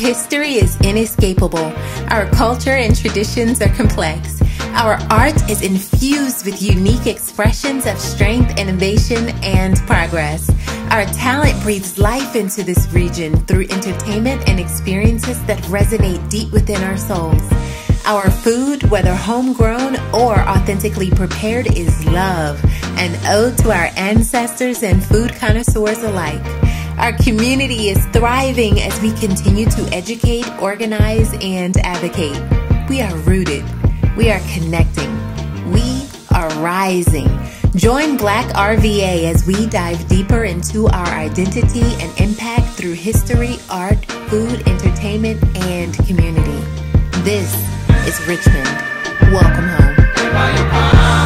history is inescapable. Our culture and traditions are complex. Our art is infused with unique expressions of strength, innovation, and progress. Our talent breathes life into this region through entertainment and experiences that resonate deep within our souls. Our food, whether homegrown or authentically prepared, is love, an ode to our ancestors and food connoisseurs alike. Our community is thriving as we continue to educate, organize, and advocate. We are rooted. We are connecting. We are rising. Join Black RVA as we dive deeper into our identity and impact through history, art, food, entertainment, and community. This is Richmond. Welcome home.